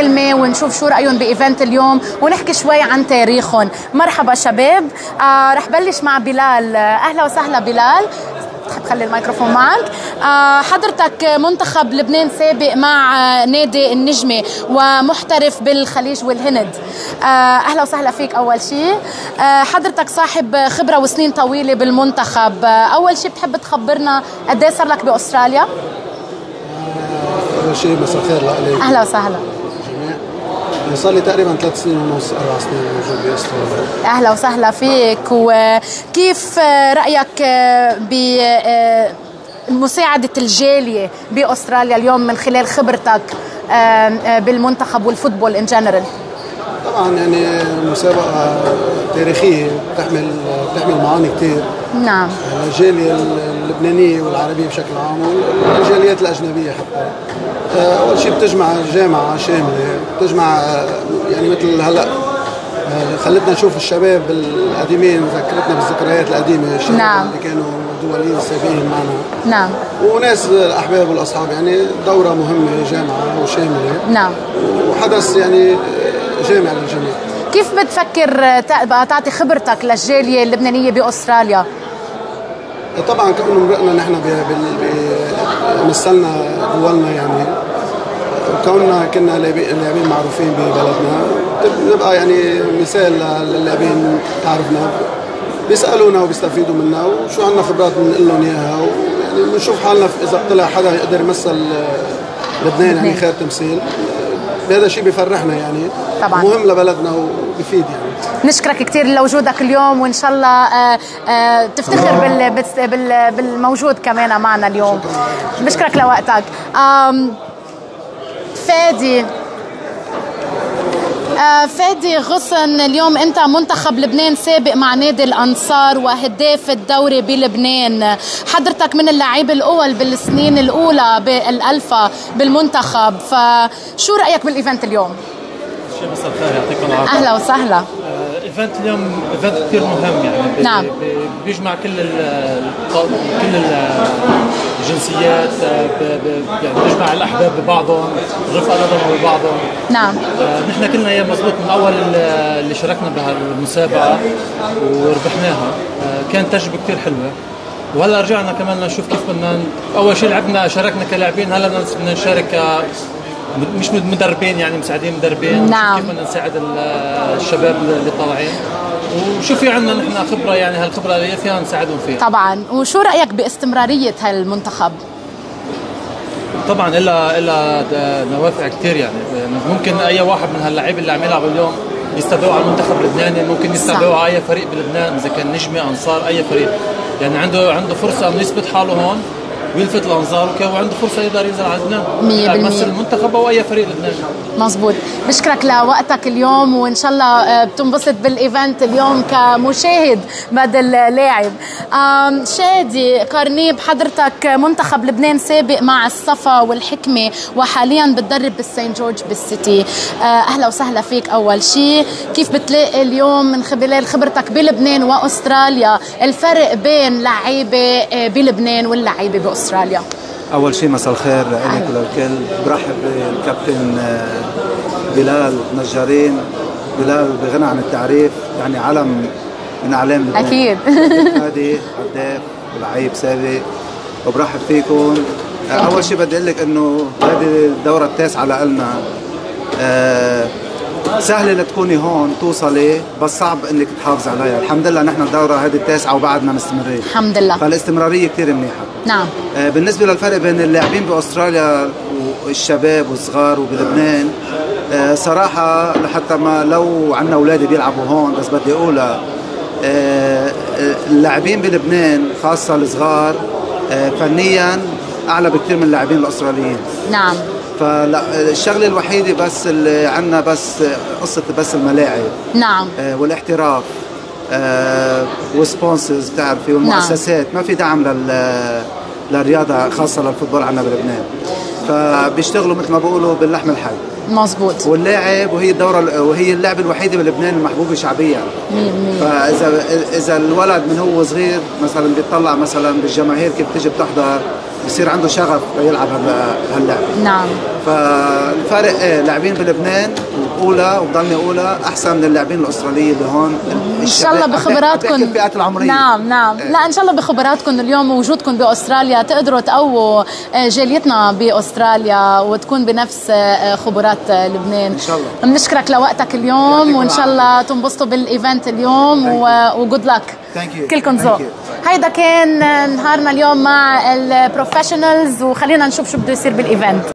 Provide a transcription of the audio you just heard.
كلمة ونشوف شو رأيهم بإيفنت اليوم ونحكي شوي عن تاريخهم. مرحبا شباب. رح بلش مع بلال. أهلا وسهلا بلال. تحب خلي الميكروفون معك. حضرتك منتخب لبنان سابق مع نادي النجمة ومحترف بالخليج والهند. أهلا وسهلا فيك. أول شيء حضرتك صاحب خبرة وسنين طويلة بالمنتخب. أول شيء بتحب تخبرنا قد ايه صار لك بأستراليا؟ أول شيء مساء الخير لك. أهلا وسهلا. صار لي تقريبا 3 سنين ونص 4 سنين موجود بأستراليا. أهلا وسهلا فيك. وكيف رأيك بمساعدة الجالية بأستراليا اليوم من خلال خبرتك بالمنتخب والفوتبول إن جنرال؟ طبعا يعني مسابقة تاريخية بتحمل معاني كتير. نعم. الجالية اللبنانية والعربية بشكل عام والجاليات الأجنبية حتى. أول شيء بتجمع جامعة شاملة، بتجمع يعني مثل هلأ خلتنا نشوف الشباب القديمين، ذكرتنا بالذكريات القديمة، الشباب نعم. اللي كانوا دوليين سابقين معنا. نعم. وناس الأحباب والأصحاب، يعني دورة مهمة جامعة وشاملة. نعم. وحدث يعني جامع للجميع. كيف بتفكر تعطي خبرتك للجالية اللبنانية بأستراليا؟ طبعا كونه مرقنا نحن مثلنا دولنا، يعني كوننا كنا لاعبين معروفين ببلدنا، نبقى يعني مثال للاعبين تعرفنا، بيسالونا وبيستفيدوا منا وشو عندنا خبرات بنقول لهم اياها، ويعني بنشوف حالنا اذا طلع حدا يقدر يمثل لبنان يعني خير تمثيل، بهذا الشيء بيفرحنا يعني. طبعا مهم لبلدنا وبيفيد يعني. نشكرك كثير لوجودك اليوم، وان شاء الله تفتخر بالموجود كمان معنا اليوم. بشكرك لوقتك. فادي غصن، اليوم انت منتخب لبنان سابق مع نادي الانصار وهداف الدوري بلبنان. حضرتك من اللاعبين الاول بالسنين الاولى بالالفا بالمنتخب، فشو رايك بالايفنت اليوم؟ مساء الخير، يعطيكم العافيه. اهلا وسهلا. ايفنت اليوم ايفنت كثير مهم، يعني نعم. بيجمع كل الجنسيات، يعني بيجمع الاحباب ببعضهم، الرفقه الايضا ببعضهم. نعم. نحن كلنا ايام مضبوط من اول اللي شاركنا بهالمسابقه وربحناها، كانت تجربه كثير حلوه. وهلا رجعنا كمان نشوف كيف بدنا اول شيء شاركنا كلاعبين، هلا بدنا نشارك مش مدربين، يعني مساعدين مدربين. نعم. كيف بدنا نساعد الشباب اللي طالعين، وشو في عندنا نحن خبره، يعني هالخبره اللي فيها نساعدهم فيها. طبعا. وشو رايك باستمراريه هالمنتخب؟ طبعا إلا نوافع كثير، يعني ممكن اي واحد من هاللاعبين اللي عم يلعبوا اليوم يستدعوا على المنتخب اللبناني، ممكن يستدعوا على اي فريق بلبنان، اذا كان نجمه انصار اي فريق، يعني عنده فرصه انه يثبت حاله هون ويلفت الانظار، وعنده فرصه يقدر ينزل على لبنان 100% يمثل المنتخب او اي فريق لبناني. مزبوط. بشكرك لوقتك اليوم، وان شاء الله بتنبسط بالايفنت اليوم كمشاهد بدل لاعب. شادي قرنيب، حضرتك منتخب لبنان سابق مع الصفا والحكمه وحاليا بتدرب بالسين جورج بالسيتي. اهلا وسهلا فيك. اول شيء كيف بتلاقي اليوم من خلال خبرتك بلبنان واستراليا الفرق بين لعيبه بلبنان واللعيبه باستراليا؟ أول شيء مساء الخير لك وللكل. برحب بالكابتن بلال نجارين. بلال بغنى عن التعريف، يعني علم من أعلام لبنان. أكيد. هادي هداف ولعيب سابق، وبرحب فيكم. أول شيء بدي أقول لك إنه هذه الدورة التاسعة لنا. سهل انك تكوني هون توصلي، بس صعب انك تحافظي عليها. الحمد لله نحن الدورة هذه التاسعة وبعدنا مستمرين الحمد لله، فالاستمرارية كثير منيحة. نعم. بالنسبة للفرق بين اللاعبين بأستراليا والشباب والصغار وبلبنان، صراحة لحتى ما لو عنا أولادي بيلعبوا هون، بس بدي أقولها اللاعبين بلبنان خاصة الصغار فنيا أعلى بكثير من اللاعبين الأستراليين. نعم. فالشغله الوحيده بس اللي عندنا بس قصه بس الملاعب. نعم. والاحتراف والسبونسرز بتعرفي والمؤسسات. نعم. ما في دعم للرياضه خاصه للفوتبول عندنا بلبنان، فبيشتغلوا مثل ما بيقولوا باللحم الحي. مزبوط. واللاعب وهي اللعبه الوحيده بلبنان المحبوبه شعبيا 100%. فاذا الولد من هو صغير مثلا بيطلع مثلا بالجماهير كيف تيجي بتحضر بصير عنده شغف ليلعب هاللعبه. نعم. فالفارق لاعبين بلبنان اولى وضلني اولى احسن من اللاعبين الاستراليه اللي هون. ان شاء الله بخبراتكم الفئات العمريه. نعم نعم. لا ان شاء الله بخبراتكم اليوم ووجودكم باستراليا تقدروا تقووا جاليتنا باستراليا وتكون بنفس خبرات لبنان ان شاء الله. بنشكرك لوقتك اليوم وان شاء الله تنبسطوا بالايفنت اليوم وجود لك. كلكم ذوق. هيدا كان نهارنا اليوم مع البروفيشنالز وخلينا نشوف شو بده يصير بالايفنت.